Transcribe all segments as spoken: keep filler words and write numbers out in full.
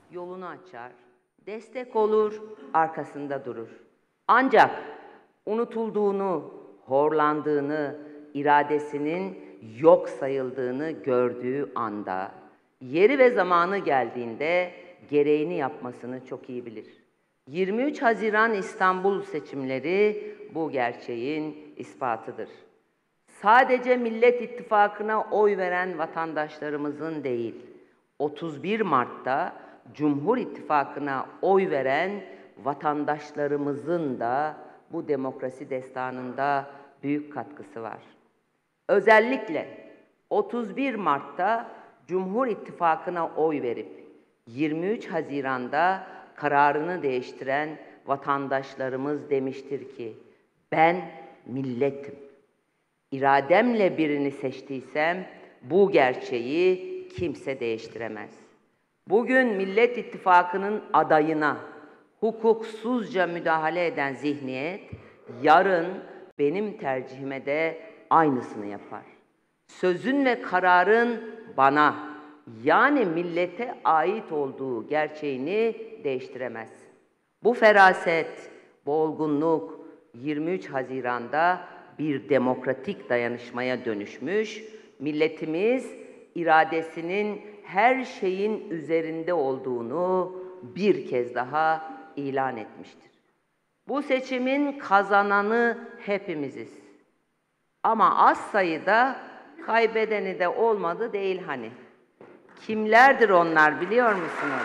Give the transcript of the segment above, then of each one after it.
yolunu açar, destek olur, arkasında durur. Ancak unutulduğunu, horlandığını, iradesinin yok sayıldığını gördüğü anda, yeri ve zamanı geldiğinde gereğini yapmasını çok iyi bilir. yirmi üç Haziran İstanbul seçimleri bu gerçeğin ispatıdır. Sadece Millet İttifakı'na oy veren vatandaşlarımızın değil, otuz bir Mart'ta Cumhur İttifakı'na oy veren vatandaşlarımızın da bu demokrasi destanında büyük katkısı var. Özellikle otuz bir Mart'ta Cumhur İttifakı'na oy verip yirmi üç Haziran'da kararını değiştiren vatandaşlarımız demiştir ki, ben milletim. İrademle birini seçtiysem bu gerçeği kimse değiştiremez. Bugün Millet İttifakı'nın adayına hukuksuzca müdahale eden zihniyet, yarın benim tercihime de aynısını yapar. Sözün ve kararın bana, yani millete ait olduğu gerçeğini değiştiremez. Bu feraset, bu olgunluk yirmi üç Haziran'da bir demokratik dayanışmaya dönüşmüş, milletimiz iradesinin her şeyin üzerinde olduğunu bir kez daha ilan etmiştir. Bu seçimin kazananı hepimiziz. Ama az sayıda kaybedeni de olmadı değil hani. Kimlerdir onlar biliyor musunuz?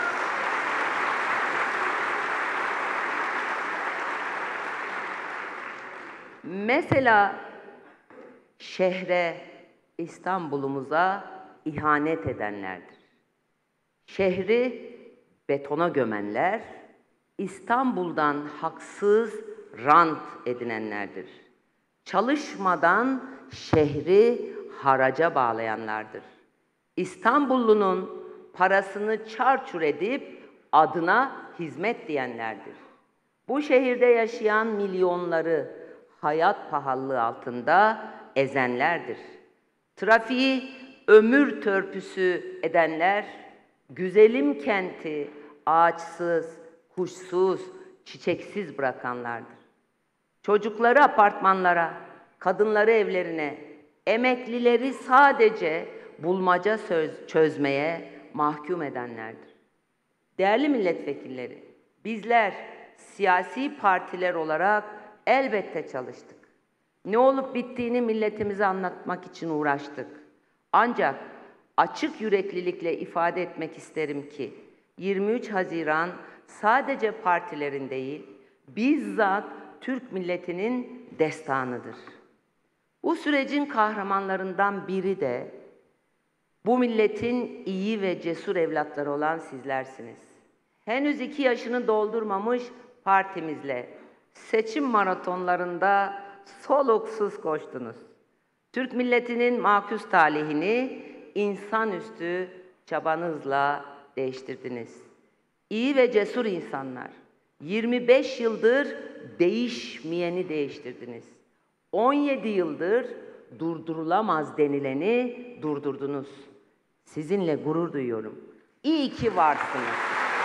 Mesela şehre, İstanbul'umuza ihanet edenlerdir. Şehri betona gömenler, İstanbul'dan haksız rant edinenlerdir. Çalışmadan şehri haraca bağlayanlardır. İstanbullunun parasını çarçur edip adına hizmet diyenlerdir. Bu şehirde yaşayan milyonları hayat pahalılığı altında ezenlerdir. Trafiği ömür törpüsü edenler, güzelim kenti ağaçsız, kuşsuz, çiçeksiz bırakanlardır. Çocukları apartmanlara, kadınları evlerine, emeklileri sadece bulmaca söz çözmeye mahkum edenlerdir. Değerli milletvekilleri, bizler siyasi partiler olarak elbette çalıştık. Ne olup bittiğini milletimize anlatmak için uğraştık. Ancak açık yüreklilikle ifade etmek isterim ki yirmi üç Haziran sadece partilerin değil, bizzat Türk milletinin destanıdır. Bu sürecin kahramanlarından biri de bu milletin iyi ve cesur evlatları olan sizlersiniz. Henüz iki yaşını doldurmamış partimizle seçim maratonlarında soluksuz koştunuz. Türk milletinin makus talihini insanüstü çabanızla değiştirdiniz. İyi ve cesur insanlar, yirmi beş yıldır değişmeyeni değiştirdiniz. on yedi yıldır durdurulamaz denileni durdurdunuz. Sizinle gurur duyuyorum. İyi ki varsınız.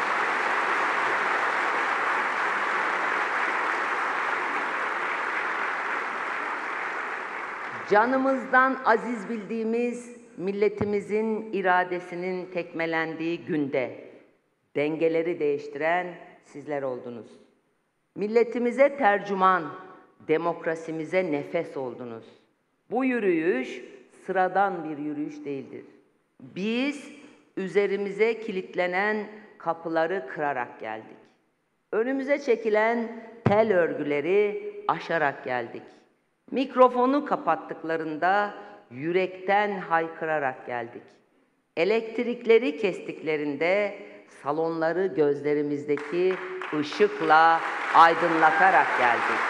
Canımızdan aziz bildiğimiz milletimizin iradesinin tekmelendiği günde dengeleri değiştiren sizler oldunuz. Milletimize tercüman, demokrasimize nefes oldunuz. Bu yürüyüş sıradan bir yürüyüş değildir. Biz üzerimize kilitlenen kapıları kırarak geldik. Önümüze çekilen tel örgüleri aşarak geldik. Mikrofonu kapattıklarında yürekten haykırarak geldik. Elektrikleri kestiklerinde salonları gözlerimizdeki ışıkla aydınlatarak geldik.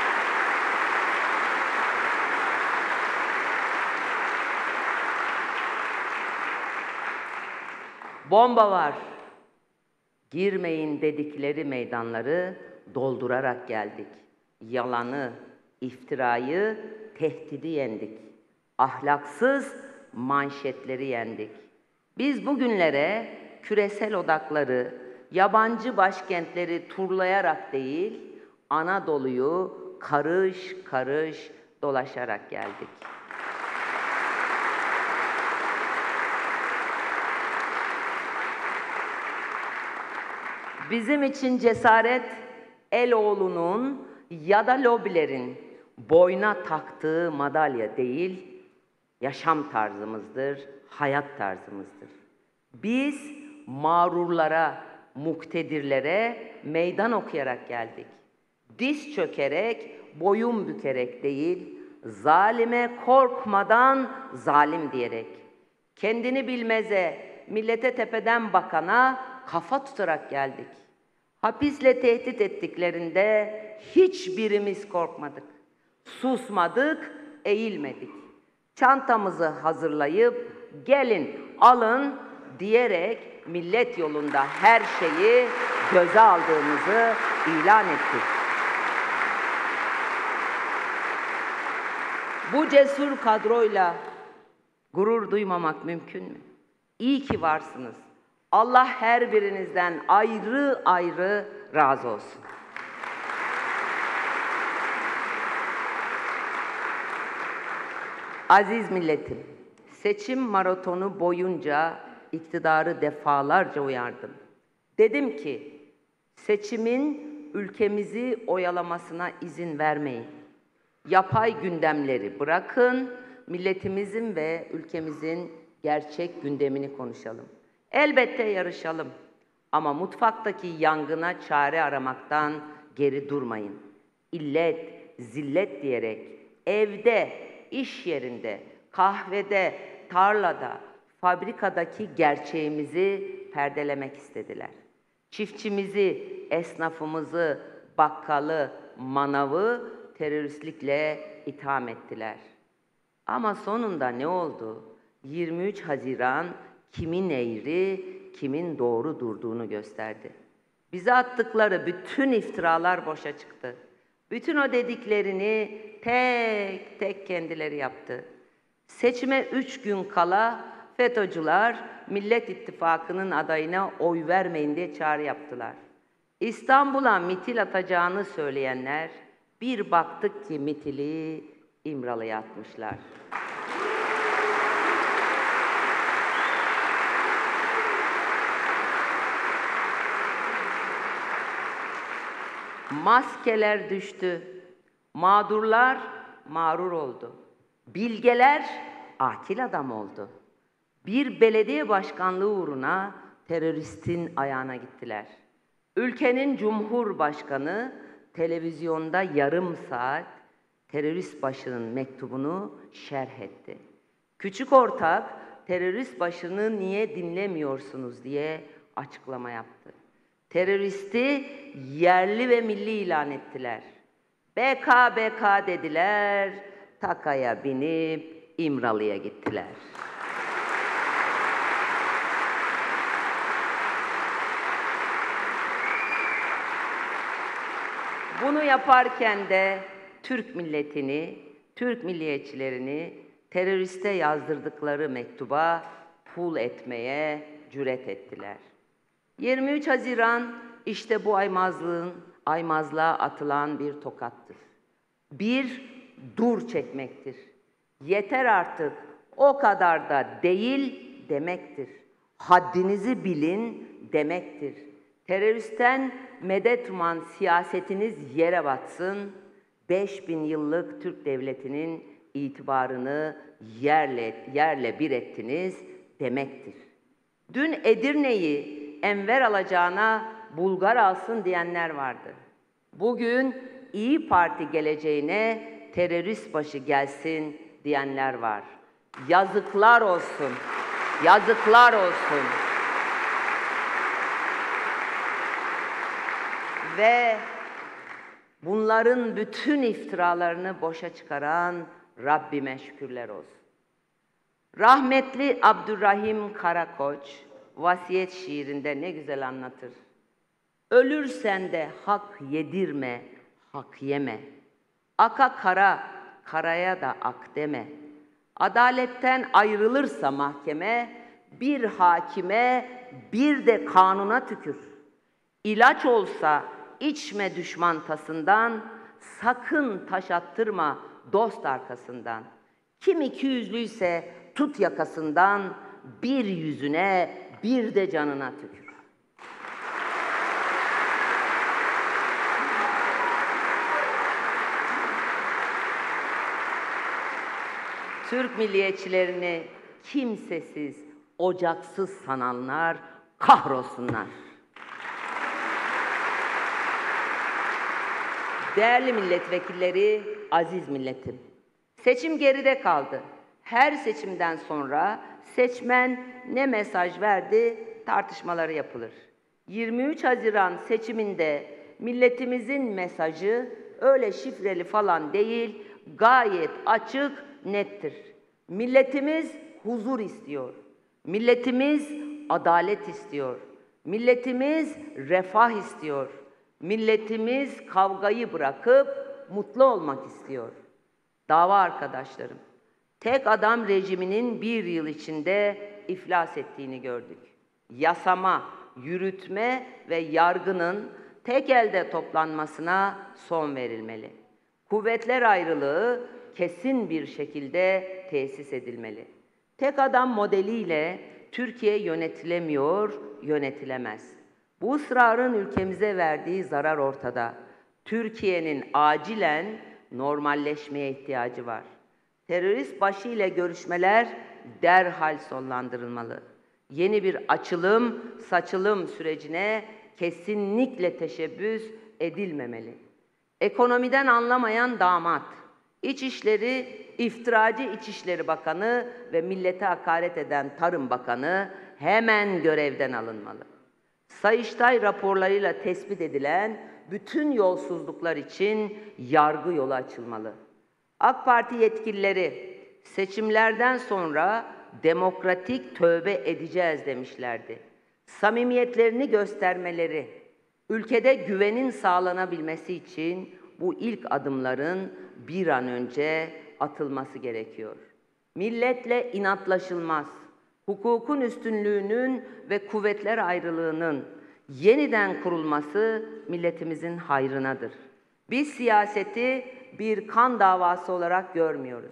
Bomba var, girmeyin dedikleri meydanları doldurarak geldik. Yalanı, iftirayı, tehdidi yendik. Ahlaksız manşetleri yendik. Biz bugünlere küresel odakları, yabancı başkentleri turlayarak değil, Anadolu'yu karış karış dolaşarak geldik. Bizim için cesaret, Eloğlu'nun ya da lobilerin boyna taktığı madalya değil, yaşam tarzımızdır, hayat tarzımızdır. Biz mağrurlara, muktedirlere meydan okuyarak geldik. Diz çökerek, boyun bükerek değil, zalime korkmadan zalim diyerek, kendini bilmeze, millete tepeden bakana kafa tutarak geldik. Hapisle tehdit ettiklerinde hiçbirimiz korkmadık. Susmadık, eğilmedik. Çantamızı hazırlayıp gelin alın diyerek millet yolunda her şeyi göze aldığımızı ilan ettik. Bu cesur kadroyla gurur duymamak mümkün mü? İyi ki varsınız. Allah her birinizden ayrı ayrı razı olsun. Aziz milletim, seçim maratonu boyunca iktidarı defalarca uyardım. Dedim ki, seçimin ülkemizi oyalamasına izin vermeyin. Yapay gündemleri bırakın, milletimizin ve ülkemizin gerçek gündemini konuşalım. Elbette yarışalım ama mutfaktaki yangına çare aramaktan geri durmayın. İllet, zillet diyerek evde, iş yerinde, kahvede, tarlada, fabrikadaki gerçeğimizi perdelemek istediler. Çiftçimizi, esnafımızı, bakkalı, manavı teröristlikle itham ettiler. Ama sonunda ne oldu? yirmi üç Haziran kimin eğri, kimin doğru durduğunu gösterdi. Bize attıkları bütün iftiralar boşa çıktı. Bütün o dediklerini tek tek kendileri yaptı. Seçime üç gün kala FETÖ'cüler Millet İttifakı'nın adayına oy vermeyin diye çağrı yaptılar. İstanbul'a mitil atacağını söyleyenler bir baktık ki mitili İmralı'ya atmışlar. Maskeler düştü. Mağdurlar mağrur oldu. Bilgeler akil adam oldu. Bir belediye başkanlığı uğruna teröristin ayağına gittiler. Ülkenin cumhurbaşkanı televizyonda yarım saat terörist başının mektubunu şerh etti. Küçük ortak terörist başını niye dinlemiyorsunuz diye açıklama yaptı. Teröristi yerli ve milli ilan ettiler. B K B K dediler, takaya binip İmralı'ya gittiler. Bunu yaparken de Türk milletini, Türk milliyetçilerini teröriste yazdırdıkları mektuba pul etmeye cüret ettiler. yirmi üç Haziran işte bu aymazlığın, aymazlığa atılan bir tokattır. Bir dur çekmektir. Yeter artık, o kadar da değil demektir. Haddinizi bilin demektir. Teröristten medet uman siyasetiniz yere batsın, beş bin yıllık Türk devletinin itibarını yerle, yerle bir ettiniz demektir. Dün Edirne'yi Enver alacağına Bulgar alsın diyenler vardı. Bugün İyi Parti geleceğine terörist başı gelsin diyenler var. Yazıklar olsun, yazıklar olsun. Ve bunların bütün iftiralarını boşa çıkaran Rabbime şükürler olsun. Rahmetli Abdurrahim Karakoç vasiyet şiirinde ne güzel anlatır. Ölürsen de hak yedirme, hak yeme. Aka kara, karaya da ak deme. Adaletten ayrılırsa mahkeme, bir hakime bir de kanuna tükür. İlaç olsa içme düşman tasından, sakın taş attırma dost arkasından. Kim iki yüzlüyse tut yakasından, bir yüzüne bir de canına tükür. Türk milliyetçilerini kimsesiz, ocaksız sananlar kahrolsunlar. Değerli milletvekilleri, aziz milletim. Seçim geride kaldı. Her seçimden sonra seçmen ne mesaj verdi tartışmaları yapılır. yirmi üç Haziran seçiminde milletimizin mesajı öyle şifreli falan değil, gayet açık, nettir. Milletimiz huzur istiyor. Milletimiz adalet istiyor. Milletimiz refah istiyor. Milletimiz kavgayı bırakıp mutlu olmak istiyor. Dava arkadaşlarım, tek adam rejiminin bir yıl içinde iflas ettiğini gördük. Yasama, yürütme ve yargının tek elde toplanmasına son verilmeli. Kuvvetler ayrılığı kesin bir şekilde tesis edilmeli. Tek adam modeliyle Türkiye yönetilemiyor, yönetilemez. Bu ısrarın ülkemize verdiği zarar ortada. Türkiye'nin acilen normalleşmeye ihtiyacı var. Terörist başı ile görüşmeler derhal sonlandırılmalı. Yeni bir açılım, saçılım sürecine kesinlikle teşebbüs edilmemeli. Ekonomiden anlamayan damat, İçişleri, iftiracı İçişleri Bakanı ve millete hakaret eden Tarım Bakanı hemen görevden alınmalı. Sayıştay raporlarıyla tespit edilen bütün yolsuzluklar için yargı yolu açılmalı. AK Parti yetkilileri seçimlerden sonra demokratik tövbe edeceğiz demişlerdi. Samimiyetlerini göstermeleri, ülkede güvenin sağlanabilmesi için bu ilk adımların bir an önce atılması gerekiyor. Milletle inatlaşılmaz. Hukukun üstünlüğünün ve kuvvetler ayrılığının yeniden kurulması milletimizin hayrınadır. Biz siyaseti bir kan davası olarak görmüyoruz.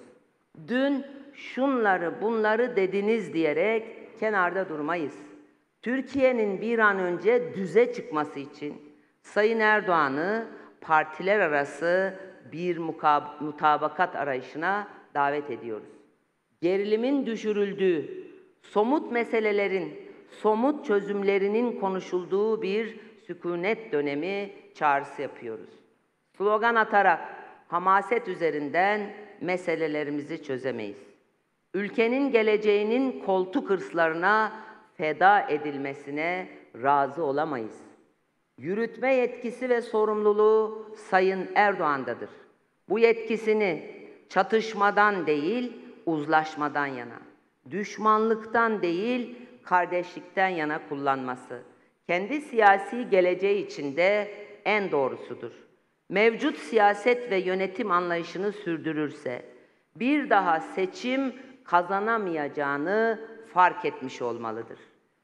Dün şunları bunları dediniz diyerek kenarda durmayız. Türkiye'nin bir an önce düze çıkması için Sayın Erdoğan'ı partiler arası bir mutabakat arayışına davet ediyoruz. Gerilimin düşürüldüğü, somut meselelerin, somut çözümlerinin konuşulduğu bir sükunet dönemi çağrısı yapıyoruz. Slogan atarak, hamaset üzerinden meselelerimizi çözemeyiz. Ülkenin geleceğinin koltuk hırslarına feda edilmesine razı olamayız. Yürütme yetkisi ve sorumluluğu Sayın Erdoğan'dadır. Bu yetkisini çatışmadan değil, uzlaşmadan yana, düşmanlıktan değil, kardeşlikten yana kullanması, kendi siyasi geleceği için de en doğrusudur. Mevcut siyaset ve yönetim anlayışını sürdürürse, bir daha seçim kazanamayacağını fark etmiş olmalıdır.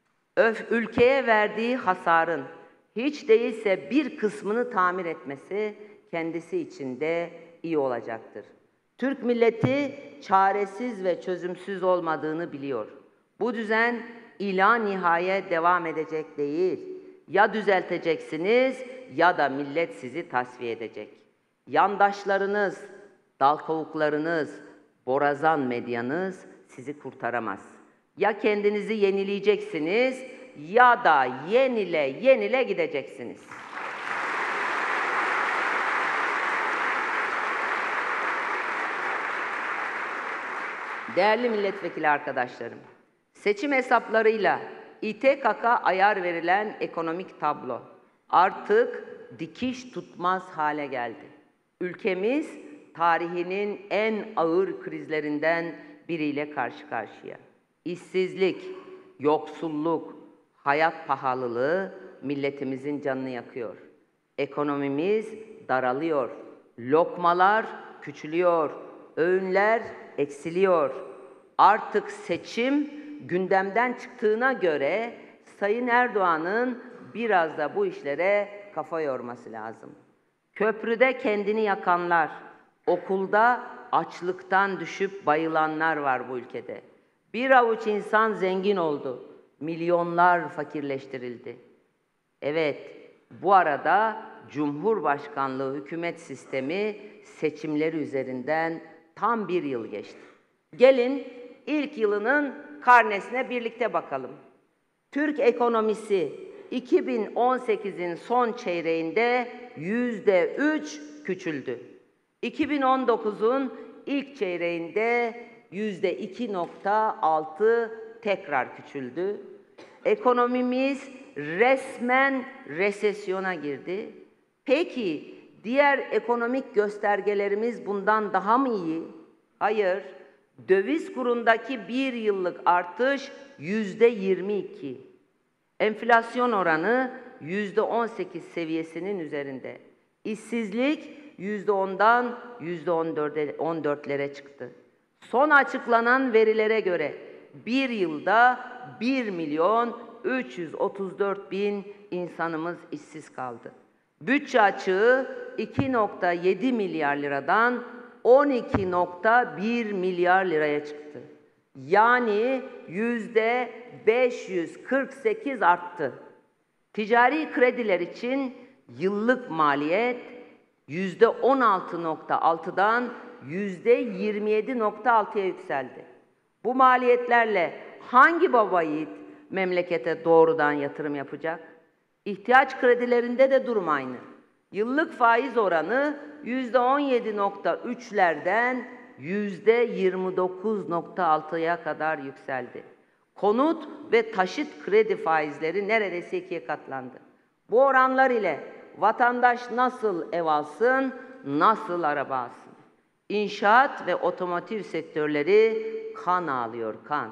Öf, ülkeye verdiği hasarın hiç değilse bir kısmını tamir etmesi kendisi için de iyi olacaktır. Türk milleti çaresiz ve çözümsüz olmadığını biliyor. Bu düzen ila nihaya devam edecek değil. Ya düzelteceksiniz ya da millet sizi tasfiye edecek. Yandaşlarınız, dal kavuklarınız, borazan medyanız sizi kurtaramaz. Ya kendinizi yenileyeceksiniz ya da yenile yenile gideceksiniz. Değerli milletvekili arkadaşlarım, seçim hesaplarıyla İ T K K'a ayar verilen ekonomik tablo artık dikiş tutmaz hale geldi. Ülkemiz tarihinin en ağır krizlerinden biriyle karşı karşıya. İşsizlik, yoksulluk, hayat pahalılığı milletimizin canını yakıyor. Ekonomimiz daralıyor, lokmalar küçülüyor, öğünler eksiliyor. Artık seçim gündemden çıktığına göre Sayın Erdoğan'ın biraz da bu işlere kafa yorması lazım. Köprüde kendini yakanlar, okulda açlıktan düşüp bayılanlar var bu ülkede. Bir avuç insan zengin oldu, milyonlar fakirleştirildi. Evet, bu arada Cumhurbaşkanlığı hükümet sistemi seçimleri üzerinden tam bir yıl geçti. Gelin ilk yılının karnesine birlikte bakalım. Türk ekonomisi iki bin on sekizin son çeyreğinde yüzde üç küçüldü. iki bin on dokuzun ilk çeyreğinde yüzde iki nokta altı tekrar küçüldü. Ekonomimiz resmen resesyona girdi. Peki diğer ekonomik göstergelerimiz bundan daha mı iyi? Hayır. Döviz kurundaki bir yıllık artış yüzde yirmi iki. Enflasyon oranı yüzde on sekiz seviyesinin üzerinde. İşsizlik yüzde ondan yüzde on dörtlere çıktı. Son açıklanan verilere göre bir yılda bir milyon üç yüz otuz dört bin insanımız işsiz kaldı. Bütçe açığı iki nokta yedi milyar liradan on iki nokta bir milyar liraya çıktı. Yani yüzde beş yüz kırk sekiz arttı. Ticari krediler için yıllık maliyet yüzde on altı nokta altıdan yüzde yirmi yedi nokta altıya yükseldi. Bu maliyetlerle hangi baba yiğit memlekete doğrudan yatırım yapacak? İhtiyaç kredilerinde de durum aynı. Yıllık faiz oranı yüzde on yedi nokta üçlerden yüzde yirmi dokuz nokta altıya kadar yükseldi. Konut ve taşıt kredi faizleri neredeyse ikiye katlandı. Bu oranlar ile vatandaş nasıl ev alsın, nasıl araba alsın? İnşaat ve otomotiv sektörleri kan ağlıyor, kan.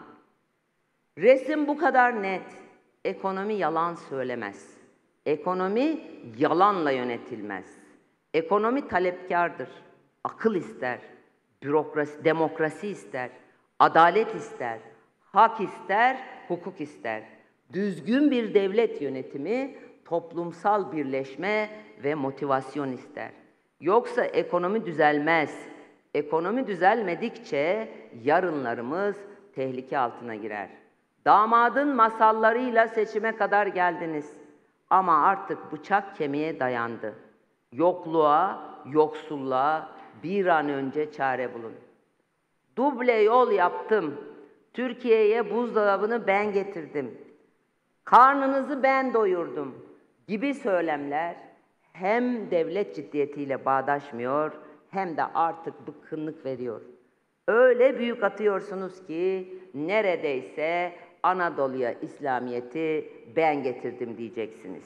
Resim bu kadar net. Ekonomi yalan söylemez. Ekonomi yalanla yönetilmez. Ekonomi talepkardır. Akıl ister, bürokrasi, demokrasi ister, adalet ister, hak ister, hukuk ister. Düzgün bir devlet yönetimi, toplumsal birleşme ve motivasyon ister. Yoksa ekonomi düzelmez. Ekonomi düzelmedikçe yarınlarımız tehlike altına girer. Damadın masallarıyla seçime kadar geldiniz. Ama artık bıçak kemiğe dayandı. Yokluğa, yoksulluğa bir an önce çare bulun. Duble yol yaptım. Türkiye'ye buzdolabını ben getirdim. Karnınızı ben doyurdum gibi söylemler hem devlet ciddiyetiyle bağdaşmıyor hem de artık bıkkınlık veriyor. Öyle büyük atıyorsunuz ki neredeyse Anadolu'ya İslamiyet'i ben getirdim diyeceksiniz.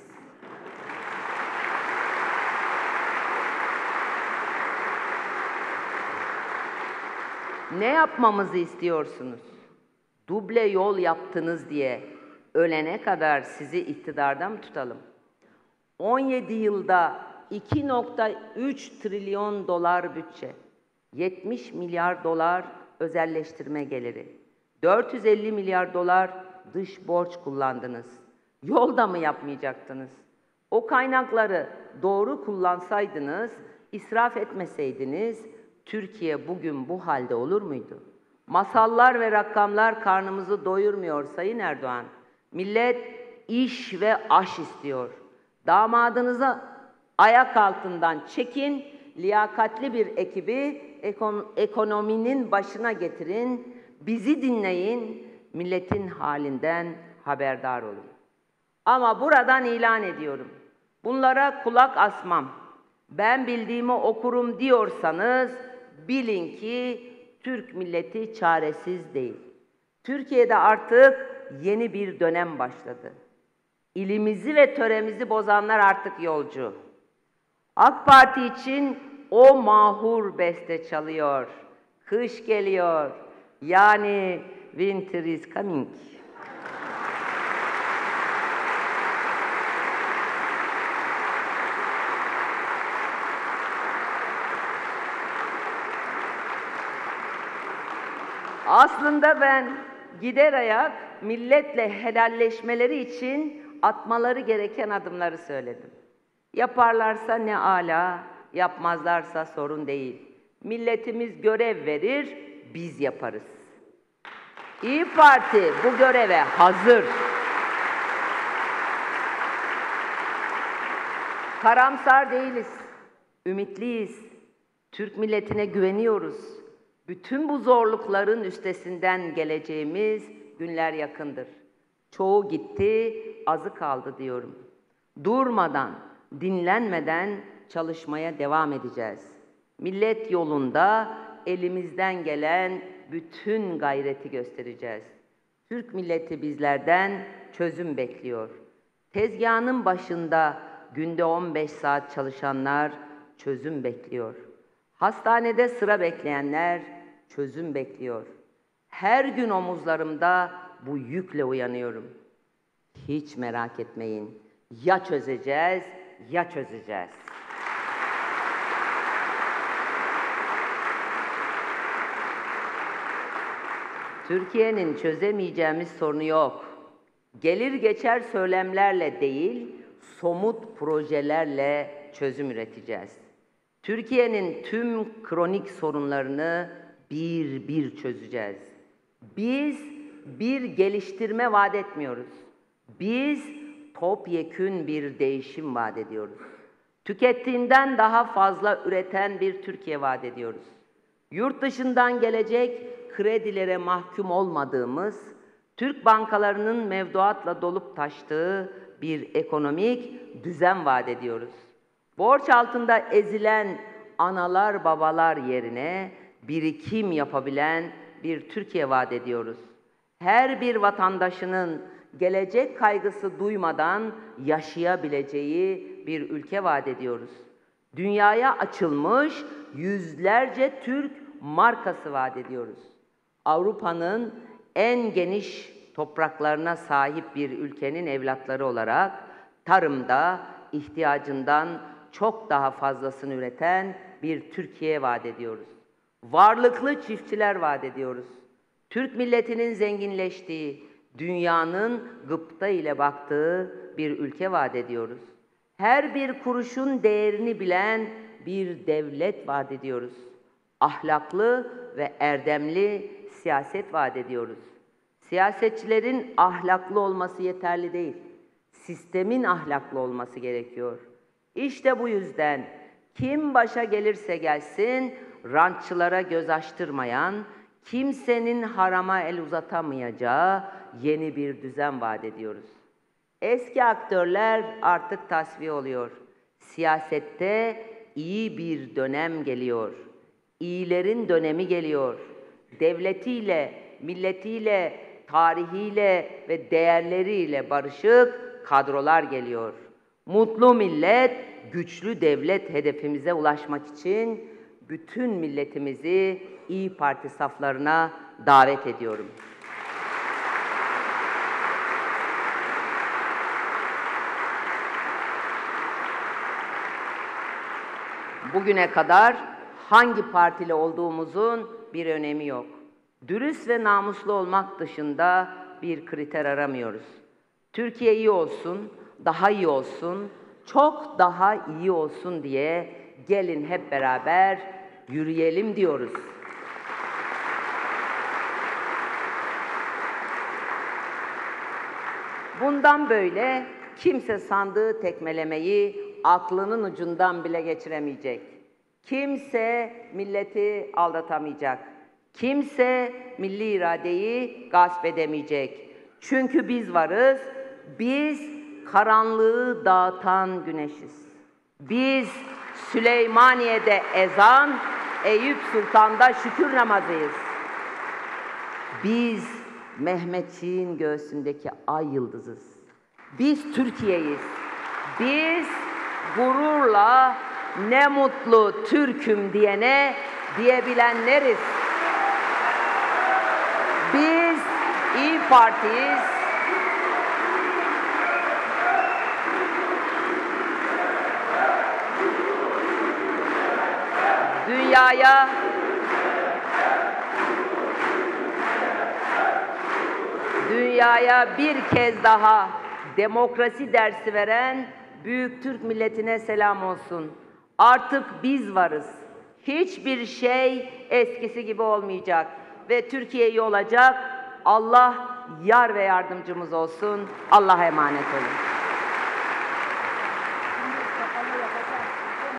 Ne yapmamızı istiyorsunuz? Duble yol yaptınız diye ölene kadar sizi iktidarda mı tutalım? on yedi yılda iki nokta üç trilyon dolar bütçe, yetmiş milyar dolar özelleştirme geliri, dört yüz elli milyar dolar dış borç kullandınız. Yolda mı yapmayacaktınız? O kaynakları doğru kullansaydınız, israf etmeseydiniz, Türkiye bugün bu halde olur muydu? Masallar ve rakamlar karnımızı doyurmuyor Sayın Erdoğan. Millet iş ve aş istiyor. Damadınızı ayak altından çekin, liyakatli bir ekibi ekon ekonominin başına getirin, bizi dinleyin, milletin halinden haberdar olun. Ama buradan ilan ediyorum. Bunlara kulak asmam. Ben bildiğimi okurum diyorsanız bilin ki Türk milleti çaresiz değil. Türkiye'de artık yeni bir dönem başladı. İlimizi ve töremizi bozanlar artık yolcu. AK Parti için o mahur beste çalıyor. Kış geliyor. Yani winter is coming. Aslında ben gider ayak milletle helalleşmeleri için atmaları gereken adımları söyledim. Yaparlarsa ne âlâ, yapmazlarsa sorun değil. Milletimiz görev verir, biz yaparız. İYİ Parti bu göreve hazır. Karamsar değiliz, ümitliyiz. Türk milletine güveniyoruz. Bütün bu zorlukların üstesinden geleceğimiz günler yakındır. Çoğu gitti, azı kaldı diyorum. Durmadan, dinlenmeden çalışmaya devam edeceğiz. Millet yolunda elimizden gelen bütün gayreti göstereceğiz. Türk milleti bizlerden çözüm bekliyor. Tezgahının başında günde on beş saat çalışanlar çözüm bekliyor. Hastanede sıra bekleyenler çözüm bekliyor. Her gün omuzlarımda bu yükle uyanıyorum. Hiç merak etmeyin. Ya çözeceğiz, ya çözeceğiz. Türkiye'nin çözemeyeceğimiz sorunu yok. Gelir geçer söylemlerle değil, somut projelerle çözüm üreteceğiz. Türkiye'nin tüm kronik sorunlarını bir bir çözeceğiz. Biz bir geliştirme vaat etmiyoruz. Biz topyekün bir değişim vaat ediyoruz. Tükettiğinden daha fazla üreten bir Türkiye vaat ediyoruz. Yurt dışından gelecek kredilere mahkum olmadığımız, Türk bankalarının mevduatla dolup taştığı bir ekonomik düzen vaat ediyoruz. Borç altında ezilen analar babalar yerine birikim yapabilen bir Türkiye vaat ediyoruz. Her bir vatandaşının gelecek kaygısı duymadan yaşayabileceği bir ülke vaat ediyoruz. Dünyaya açılmış yüzlerce Türk markası vaat ediyoruz. Avrupa'nın en geniş topraklarına sahip bir ülkenin evlatları olarak tarımda ihtiyacından çok daha fazlasını üreten bir Türkiye vaat ediyoruz. Varlıklı çiftçiler vaat ediyoruz. Türk milletinin zenginleştiği, dünyanın gıpta ile baktığı bir ülke vaat ediyoruz. Her bir kuruşun değerini bilen bir devlet vaat ediyoruz. Ahlaklı ve erdemli siyaset vaat ediyoruz. Siyasetçilerin ahlaklı olması yeterli değil. Sistemin ahlaklı olması gerekiyor. İşte bu yüzden kim başa gelirse gelsin, rantçılara göz açtırmayan, kimsenin harama el uzatamayacağı yeni bir düzen vaat ediyoruz. Eski aktörler artık tasfiye oluyor. Siyasette iyi bir dönem geliyor. İyilerin dönemi geliyor. Devletiyle, milletiyle, tarihiyle ve değerleriyle barışık kadrolar geliyor. Mutlu millet, güçlü devlet hedefimize ulaşmak için bütün milletimizi İYİ Parti saflarına davet ediyorum. Bugüne kadar hangi partili olduğumuzun bir önemi yok. Dürüst ve namuslu olmak dışında bir kriter aramıyoruz. Türkiye iyi olsun, daha iyi olsun, çok daha iyi olsun diye gelin hep beraber yürüyelim diyoruz. Bundan böyle kimse sandığı tekmelemeyi aklının ucundan bile geçiremeyecek. Kimse milleti aldatamayacak. Kimse milli iradeyi gasp edemeyecek. Çünkü biz varız, biz karanlığı dağıtan güneşiz. Biz Süleymaniye'de ezan, Eyüp Sultan'da şükür namazıyız. Biz Mehmetçiğin göğsündeki ay yıldızız. Biz Türkiye'yiz. Biz gururla ne mutlu Türk'üm diyene diyebilenleriz. Biz İYİ Parti'yiz. Dünyaya dünya dünyaya bir kez daha demokrasi dersi veren büyük Türk milletine selam olsun. Artık biz varız. Hiçbir şey eskisi gibi olmayacak ve Türkiye iyi olacak. Allah yar ve yardımcımız olsun. Allah'a emanet olun.